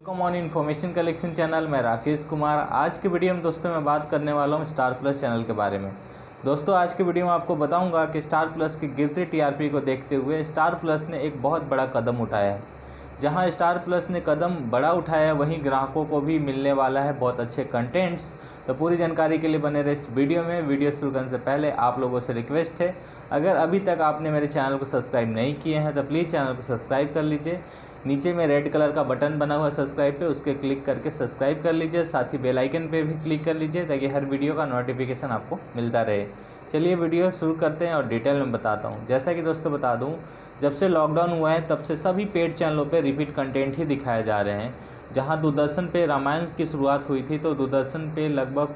Common information collection channel. मैं राकेश कुमार। आज के वीडियो में दोस्तों मैं बात करने वाला हूं स्टार प्लस चैनल के बारे में। दोस्तों आज के वीडियो में आपको बताऊंगा कि स्टार प्लस की गिरती टीआरपी को देखते हुए स्टार प्लस ने एक बहुत बड़ा कदम उठाया है। जहां स्टार प्लस ने कदम बड़ा उठाया है वहीं ग्राहकों को भी मिलने वाला है बहुत अच्छे कंटेंट्स। तो पूरी जानकारी के लिए बने रहे इस वीडियो में। वीडियो शुरू करने से पहले आप लोगों से रिक्वेस्ट है, अगर अभी तक आपने मेरे चैनल को सब्सक्राइब नहीं किए हैं तो प्लीज़ चैनल को सब्सक्राइब कर लीजिए। नीचे में रेड कलर का बटन बना हुआ है सब्सक्राइब पे, उसके क्लिक करके सब्सक्राइब कर लीजिए। साथ ही बेल आइकन पे भी क्लिक कर लीजिए ताकि हर वीडियो का नोटिफिकेशन आपको मिलता रहे। चलिए वीडियो शुरू करते हैं और डिटेल में बताता हूं। जैसा कि दोस्तों बता दूं, जब से लॉकडाउन हुआ है तब से सभी पेड चैनलों पे रिपीट कंटेंट ही दिखाए जा रहे हैं। जहां दूरदर्शन पे रामायण की शुरुआत हुई थी तो दूरदर्शन पे लगभग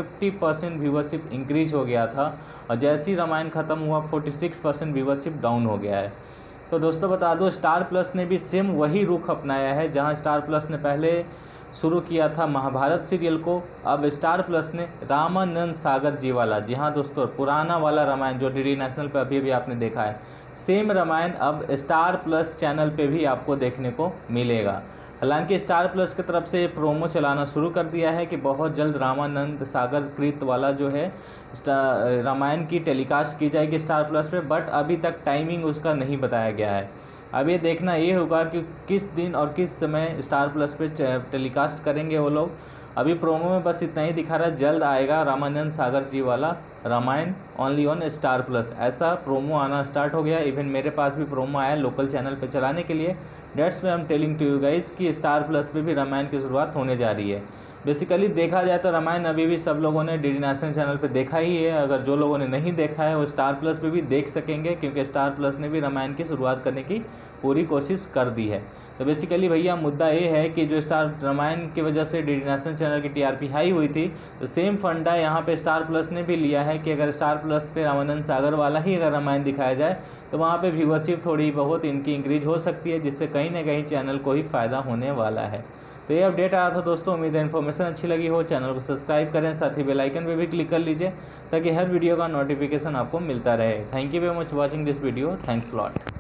50% व्यूवरशिप इंक्रीज हो गया था और जैसे ही रामायण ख़त्म हुआ 46% व्यूवरशिप डाउन हो गया है। तो दोस्तों बता दो, स्टार प्लस ने भी सेम वही रुख अपनाया है। जहां स्टार प्लस ने पहले शुरू किया था महाभारत सीरियल को, अब स्टार प्लस ने रामानंद सागर जी वाला, जी हाँ दोस्तों, पुराना वाला रामायण जो डीडी नेशनल पे अभी आपने देखा है, सेम रामायण अब स्टार प्लस चैनल पे भी आपको देखने को मिलेगा। हालांकि स्टार प्लस की तरफ से प्रोमो चलाना शुरू कर दिया है कि बहुत जल्द रामानंद सागर कृत वाला जो है रामायण की टेलीकास्ट की जाएगी स्टार प्लस पे, बट अभी तक टाइमिंग उसका नहीं बताया गया है। अब ये देखना ये होगा कि किस दिन और किस समय स्टार प्लस पे टेलीकास्ट करेंगे वो लोग। अभी प्रोमो में बस इतना ही दिखा रहा है, जल्द आएगा रामानंद सागर जी वाला Ramayan only on Star Plus, ऐसा प्रोमो आना स्टार्ट हो गया। इवन मेरे पास भी प्रोमो आया लोकल चैनल पे चलाने के लिए। डेट्स में I am telling to you guys कि स्टार प्लस पे भी रामायण की शुरुआत होने जा रही है। बेसिकली देखा जाए तो रामायण अभी भी सब लोगों ने डीडी नेशनल चैनल पे देखा ही है। अगर जो लोगों ने नहीं देखा है वो स्टार प्लस पे भी देख सकेंगे, क्योंकि स्टार प्लस ने भी रामायण की शुरुआत करने की पूरी कोशिश कर दी है। तो बेसिकली भैया मुद्दा ये है कि जो स्टार रामायण की वजह से डीडी नेशनल चैनल की टीआरपी हाई हुई थी, तो सेम फंडा यहाँ पे स्टार प्लस ने भी लिया है कि अगर स्टार प्लस पे रामानंद सागर वाला ही अगर रामायण दिखाया जाए तो वहाँ पे व्यूवरशिप थोड़ी बहुत इनकी इंक्रीज हो सकती है, जिससे कहीं ना कहीं चैनल को ही फ़ायदा होने वाला है। तो ये अपडेट आया था दोस्तों। उम्मीद है इन्फॉर्मेशन अच्छी लगी हो। चैनल को सब्सक्राइब करें, साथ ही बेल आइकन पे भी क्लिक कर लीजिए ताकि हर वीडियो का नोटिफिकेशन आपको मिलता रहे। Thank you very much watching this video. Thanks lot.